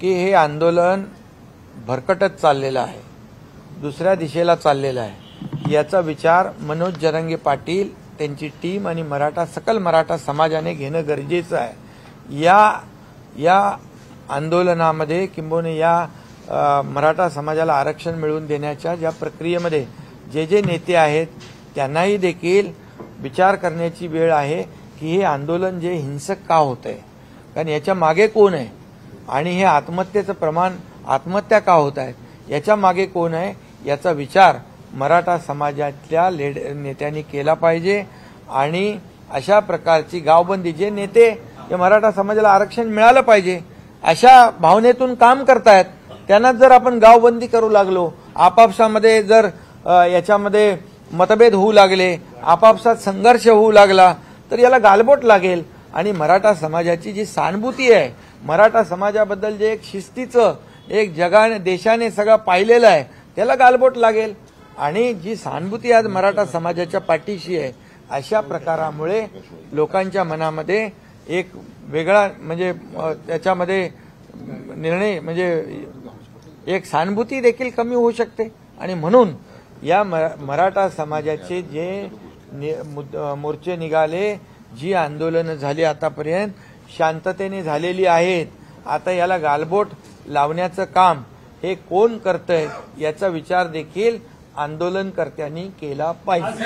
की हे आंदोलन भरकटत चाललेलं आहे, दुसऱ्या दिशेला चाललेलं आहे। याचा विचार मनोज जरांगे पाटील, त्यांची टीम आणि सकल मराठा समाजाने घेणं गरजेचं आहे। या आंदोलनामध्ये किंबहुना या मराठा समाजाला आरक्षण मिळवून देण्याच्या ज्या प्रक्रियेमध्ये जे नेते आहेत त्यांनाही देखील विचार करण्याची वेळ आहे की हे आंदोलन जे हिंसक का होत आहे, कारण याच्या मागे कोण आहे आणि हे आत्महत्येचं प्रमाण, आत्महत्या का होत आहेत, याच्या मागे कोण आहे याचा विचार मराठा समाजातल्या नेत्यांनी केला पाहिजे। आणि अशा प्रकारची गावबंदी, जे नेते हे मराठा समाजाला आरक्षण मिळालं पाहिजे अशा भावनेतून काम करतायत, त्यांना जर आपण गावबंदी करू लागलो, आपापसामध्ये जर याच्यामध्ये मतभेद होऊ लागले, आपापसात संघर्ष होऊ लागला तर याला गालबोट लागेल। आणि मराठा समाजाची जी सहानुभूती आहे, मराठा समाजाबद्दल जे एक शिस्तीचं एक जगाने देशाने सगळं पाहिलेलं आहे त्याला गालबोट लागेल। आणि जी सहानुभूती आज मराठा समाजाच्या पाठीशी आहे, अशा प्रकारामुळे लोकांच्या मनामध्ये एक वेगळा म्हणजे त्याच्यामध्ये निर्णय म्हणजे एक सहानुभूती देखील कमी होऊ शकते। आणि म्हणून या मराठा समाजाचे जे मोर्चे निघाले, जी आंदोलनं झाली आतापर्यंत शांततेने झालेली आहेत, आता याला गालबोट लावण्याचं काम हे कोण करतंय याचा विचार देखील आंदोलनकर्त्यांनी केला पाहिजे।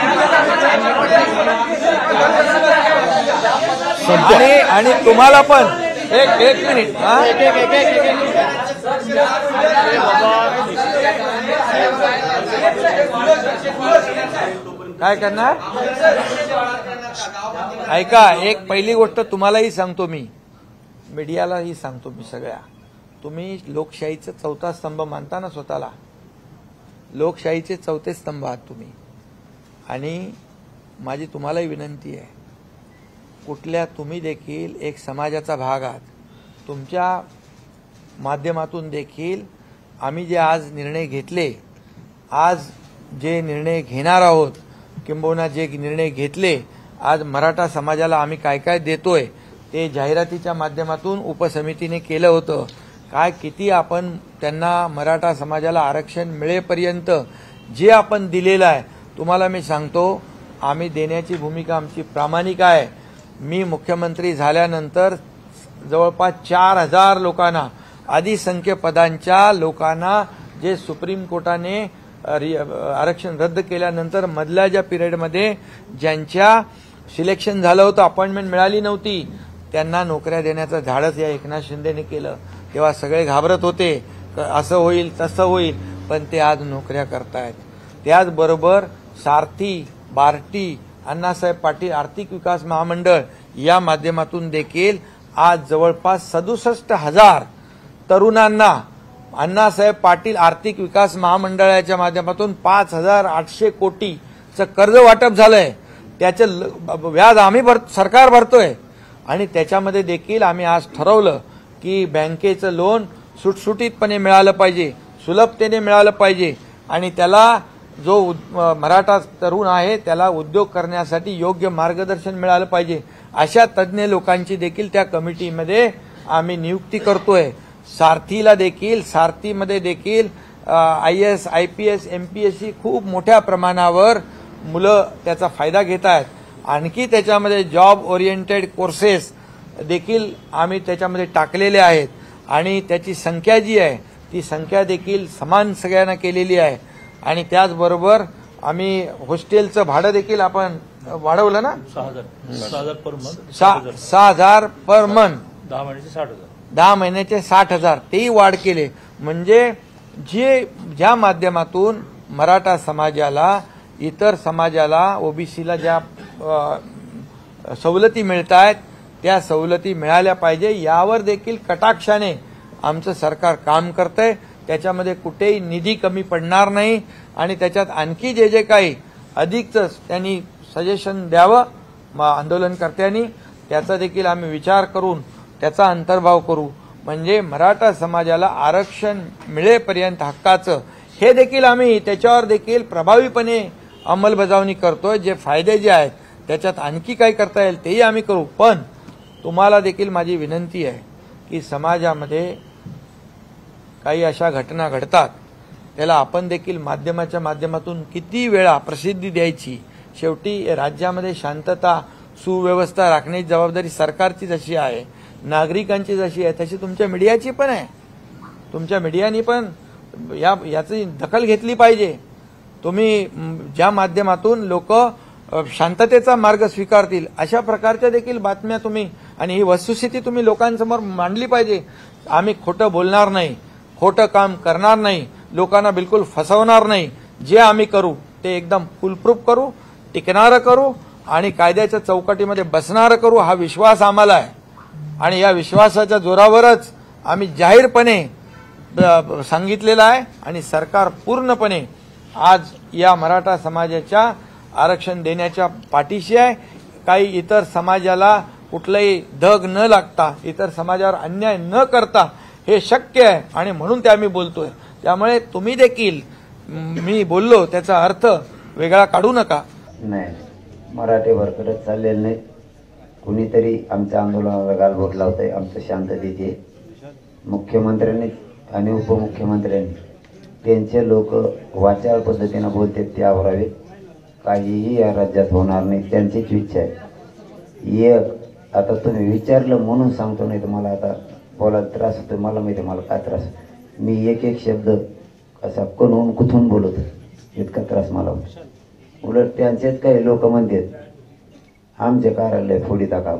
आणि तुम्हाला पण एक मिनिट काय करणार ऐका, एक पहिली गोष्ट तुम्हालाही सांगतो मी, मीडियालाही सांगतो मी सगळ्या, तुम्ही लोकशाहीचा चौथा स्तंभ मानता ना स्वतःला, लोकशाहीचे चौथे स्तंभ आहात तुम्ही। आणि माझी तुम्हालाही विनंती आहे, तुम्ही देखील एक समाजाचा भाग आहात, तुमच्या माध्यमातून देखील आम्ही जे आज निर्णय घेतले, आज जे निर्णय घेणार आहोत किंबहुना जे निर्णय घेतले, आज मराठा समाजाला आम्ही काय काय देतोय ते जाहिरातीच्या माध्यमातून उपसमितीने केलं होतं। काय किती आपण त्यांना मराठा समाजाला आरक्षण मिळेपर्यंत जे आपण दिलेलं आहे, तुम्हाला मी सांगतो आम्ही देण्याची भूमिका आमची प्रामाणिक आहे। मी मुख्यमंत्री झाल्यानंतर जवळपास 4000 लोकांना, अधिसंख्य पदांच्या लोकांना जे सुप्रीम कोर्टाने आरक्षण रद्द केल्यानंतर मधल्या ज्या पिरियडमध्ये ज्यांच्या सिलेक्शन झालं होतं, अपॉइंटमेंट मिळाली नव्हती, त्यांना नोकऱ्या देण्याचं धाडस या एकनाथ शिंदेने केलं। तेव्हा सगळे घाबरत होते, असं होईल तसं होईल, पण ते आज नोकऱ्या करतायत। त्याचबरोबर सारथी, बार्टी, अण्णासाहेब पाटील आर्थिक विकास महामंडळ या माध्यमातून देखील आज जवळपास 67,000 तरुणांना अण्णासाहेब पाटील आर्थिक विकास महामंडळाच्या माध्यमातून 5,800 कोटीचं कर्ज वाटप झालंय। त्याचं व्याज आम्ही सरकार भरतोय। आणि त्याच्यामध्ये देखील आम्ही आज ठरवलं की बँकेचं लोन सुटसुटीतपणे मिळालं पाहिजे, सुलभतेने मिळालं पाहिजे आणि त्याला जो मराठा तरुण आहे त्याला उद्योग करण्यासाठी योग्य मार्गदर्शन मिळालं पाहिजे। अशा तज्ञ लोकांची देखील त्या कमिटीमध्ये आम्ही नियुक्ती करतोय। सारथीला देखील, सारथीमध्ये देखील IAS, IPS, MPSC खूप मोठ्या प्रमाणावर मुलं त्याचा फायदा घेत आहेत। आणखी त्याच्यामध्ये जॉब ओरिएंटेड कोर्सेस देखील आम्ही त्याच्यामध्ये टाकलेले आहेत आणि त्याची संख्या जी आहे ती संख्या देखील समान सगळ्यांना केलेली आहे। आणि त्याचबरोबर आम्ही हॉस्टेलचं भाडं देखील आपण वाढवलं ना, 6,000 पर मंथ, 6,000 पर मंथ, 10 महिन्याचे 60,000, 10 महिन्याचे 60,000 तेही वाढ केले। म्हणजे ज्या माध्यमातून मराठा समाजाला, इतर समाजाला, ओबीसीला ज्या सवलती मिळत आहेत त्या सवलती मिळाल्या पाहिजे यावर देखील कटाक्षाने आमचं सरकार काम करतंय। त्याच्यामध्ये कुठेही निधी कमी पडणार नाही आणि त्याच्यात आणखी जे काही अधिकचं त्यांनी सजेशन द्यावं आंदोलनकर्त्यांनी, त्याचा देखील आम्ही विचार करून त्याचा अंतर्भाव करू। म्हणजे मराठा समाजाला आरक्षण मिळेपर्यंत हक्काचं हे देखील आम्ही त्याच्यावर देखील प्रभावीपणे अंमलबजावणी करतोय। जे फायदे जे आहेत त्याच्यात आणखी काय करता येईल तेही आम्ही करू। पण तुम्हाला देखील माझी विनंती आहे की समाजामध्ये काही अशा घटना घडतात त्याला आपण देखील माध्यमाच्या माध्यमातून किती वेळा प्रसिद्धी द्यायची. शेवटी राज्यामध्ये शांतता सुव्यवस्था राखण्याची जबाबदारी सरकारची जशी आहे, नागरिकांची जशी आहे, तशी तुमच्या मीडियाची पण आहे. तुमच्या मीडियानी पण याची दखल घेतली पाहिजे. तुम्ही ज्या माध्यमातून लोक शांततेचा मार्ग स्वीकारतील अशा प्रकारच्या देखील बातम्या तुम्ही आणि ही वस्तुस्थिती तुम्ही लोकांसमोर मांडली पाहिजे. आम्ही खोटं बोलणार नाही, खोटं काम करणार नाही, लोकांना बिलकुल फसवणार नाही. जे आम्ही करू ते एकदम फुलप्रूफ करू, टिकणारं करू आणि कायद्याच्या चौकटीमध्ये बसणारं करू, हा विश्वास आम्हाला आहे. आणि या विश्वासाच्या जोरावरच आम्ही जाहीरपणे सांगितलेलं आहे आणि सरकार पूर्णपणे आज या मराठा समाजाच्या आरक्षण देण्याच्या पाठीशी आहे. काही इतर समाजाला कुठलंही धग न लागता, इतर समाजावर अन्याय न करता हे शक्य आहे आणि म्हणून ते आम्ही बोलतोय. त्यामुळे तुम्ही देखील मी बोललो त्याचा अर्थ वेगळा काढू नका. नाही, मराठे वरकडच चाललेलं नाही. कुणीतरी आमच्या आंदोलनाला गालबोट लावतंय, आमचं शांततेचे. मुख्यमंत्र्यांनी आणि उपमुख्यमंत्र्यांनी त्यांचे लोक वाचाळ पद्धतीनं बोलतात ते आवरावे. काहीही या राज्यात होणार नाही, त्यांचीच इच्छा आहे. एक आता तुम्ही विचारलं म्हणून सांगतो, नाही तर मला आता बोलायला त्रास होतो. मला माहिती आहे मला काय त्रास. मी एक एक शब्द असा कणून कुथून बोलतो, इतका त्रास मला होतो. उलट त्यांचेच काही लोक म्हणतात आमचे कार्यालय फोडी टाका.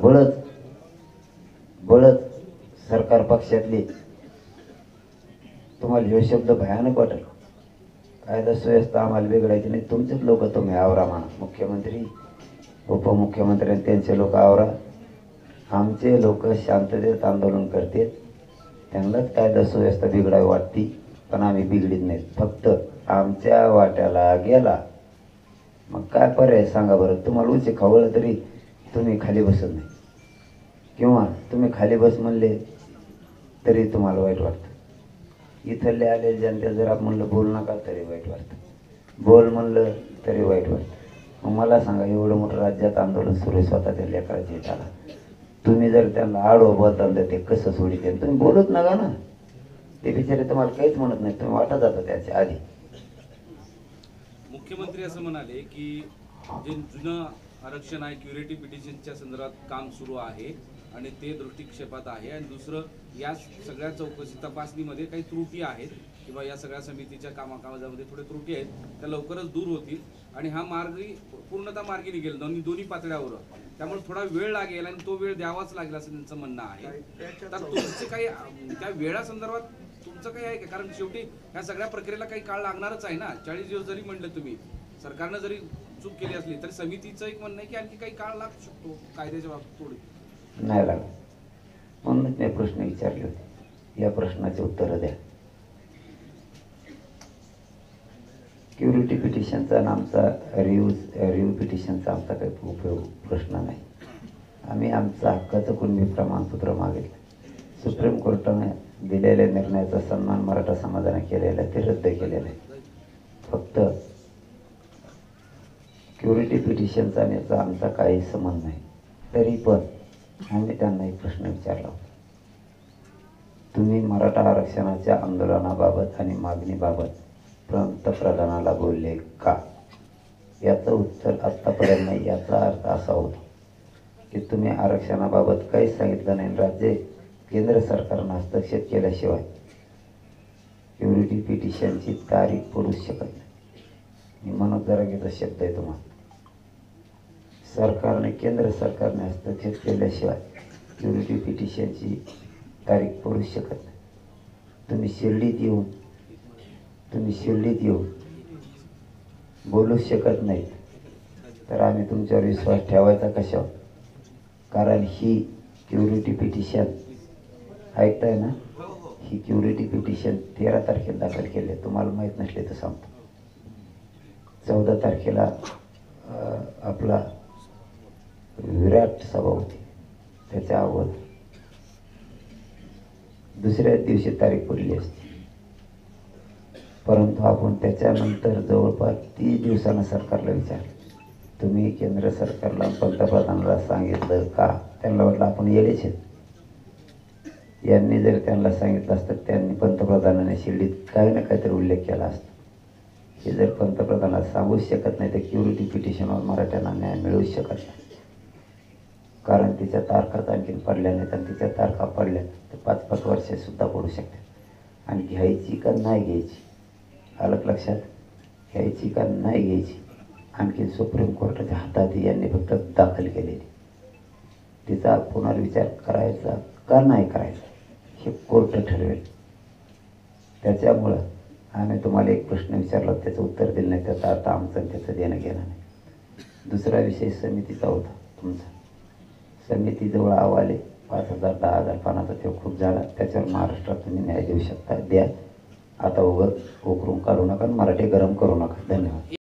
बळत सरकार पक्षातले तुम्हाला हे शब्द भयानक वाटेल. कायदा सुव्यवस्था आम्हाला बिघडायची नाही, तुमचेच लोक तुम्ही आवरा म्हणा. मुख्यमंत्री उपमुख्यमंत्री त्यांचे लोक आवरा. आमचे लोक शांततेत आंदोलन करतात, त्यांनाच कायदा सुव्यवस्था बिघडावी वाटती, पण आम्ही बिघडीत नाहीत. फक्त आमच्या वाट्याला गेला मग काय पर्याय सांगा बरं. तुम्हाला उचे खवळलं तरी तुम्ही खाली बसत नाही, किंवा तुम्ही खाली बस म्हणले तरी तुम्हाला वाईट वाटतं. इथले आले जनते जर आपण म्हणलं बोल नका तरी वाईट वाटतं, बोल म्हणलं तरी वाईट वाटतं. मग मला सांगा, एवढं मोठं राज्यात आंदोलन सुरू आहे, स्वतः त्या लेकराच्या हिताला तुम्ही जर त्यांना आडवं बोलताल तर ते कसं सोडिते. तुम्ही बोलत नका ना, ते बिचारे तुम्हाला काहीच म्हणत नाही, तुम्ही वाटत जाता त्याच्या आधी. मुख्यमंत्री असं म्हणाले की जे जुनं आरक्षण आहे क्युरेटिव पिटिशनच्या संदर्भात काम सुरू आहे आणि ते दृष्टिक्षेपात आहे. आणि दुसरं, या सगळ्या चौकशी तपासणीमध्ये काही त्रुटी आहेत किंवा या सगळ्या समितीच्या कामाकामामध्ये थोडे त्रुटी आहेत, त्या लवकरच दूर होतील आणि हा मार्ग पूर्णतः मार्गी निघेल दोन्ही पातळ्यावर. त्यामुळे थोडा वेळ लागेल आणि तो वेळ द्यावाच लागेल असं त्यांचं म्हणणं आहे. तर तुमचे काही त्या वेळासंदर्भात तुमचं काही आहे का? कारण शेवटी ह्या सगळ्या प्रक्रियेला काही काळ लागणारच आहे ना. 40 दिवस जरी म्हणलं तुम्ही, सरकारनं जरी चूक केली असली तरी समितीचं एक म्हणणं आहे की आणखी काही काळ लागू शकतो कायद्याच्या बाबतीत. थोडी नाही लागत, म्हणूनच मी प्रश्न विचारले होते. या प्रश्नाचे उत्तर द्या. क्युरिटी पिटिशनचा आणि आमचा रिव्ह्यू पिटिशनचा आमचा काही उपयोग प्रश्न नाही. आम्ही आमचं हक्काचं कुणबी प्रमाणपत्र मागितलं. सुप्रीम कोर्टाने दिलेल्या निर्णयाचा सन्मान मराठा समाजाने केलेला ते रद्द केलेलं आहे. फक्त क्युरिटी पिटिशनचा आणि याचा आमचा काही संबंध नाही. तरी पण आम्ही त्यांना एक प्रश्न विचारला होता, तुम्ही मराठा आरक्षणाच्या आंदोलनाबाबत आणि मागणीबाबत पंतप्रधानाला बोलले का? याचं उत्तर आत्तापर्यंत नाही. याचा अर्थ असा होतो की तुम्ही आरक्षणाबाबत काहीच सांगितलं नाही. राज्य केंद्र सरकारनं हस्तक्षेप केल्याशिवाय क्युरिटी पिटिशनची तारीख पडू शकत नाही. मी मनोज जरांगेचा शब्द आहे तुम्हाला. सरकारने केंद्र सरकारने हस्तक्षेप केल्याशिवाय क्युरिटी पिटिशनची तारीख पडू शकत नाही. तुम्ही शिर्डीत येऊन बोलू शकत नाहीत, तर आम्ही तुमच्यावर विश्वास ठेवायचा कशावर? कारण ही क्युरिटी पिटिशन ऐकताय ना, ही क्युरिटी पिटिशन 13 तारखेला दाखल केली आहे. तुम्हाला माहीत नसले तर सांगतो. 14 तारखेला आपला विराट सभा होती, त्याच्या अगोदर दुसऱ्याच दिवशी तारीख पडली असती. परंतु आपण त्याच्यानंतर जवळपास 30 दिवसांना सरकारला विचारलं, तुम्ही केंद्र सरकारला पंतप्रधानाला सांगितलं का? त्यांना वाटलं आपण येडेच आहेत. यांनी जर त्यांना सांगितलं असतं त्यांनी पंतप्रधानांनी शिर्डीत काही ना काहीतरी उल्लेख केला असता. हे जर पंतप्रधानाला सांगूच शकत नाही तर क्युरिटी पिटिशनवर मराठ्यांना न्याय मिळूच शकत नाही. कारण तिच्या तारखाच आणखीन पडल्या नाहीत आणि तिच्या तारखा पडल्या तर 5-5 वर्षे सुद्धा पडू शकतात. आणि घ्यायची का नाही घ्यायची, आलं लक्षात, घ्यायची का नाही घ्यायची आणखी सुप्रीम कोर्टाच्या हातात यांनी फक्त दाखल केलेली. तिचा पुनर्विचार करायचा का नाही करायचा हे कोर्ट ठरवेल. त्याच्यामुळं आम्ही तुम्हाला एक प्रश्न विचारला त्याचं उत्तर दिलं नाही, त्याचं आता आमचं त्याचं देणं घेणं नाही. दुसरा विषय समितीचा होता तुमचा. समितीजवळ अहवाल 5,000 10,000 पानाचा तो खूप झाला. त्याच्यावर महाराष्ट्रात तुम्ही न्याय देऊ शकता, द्या. आता उघड उकरून काढू नका, मराठी गरम करू नका. धन्यवाद.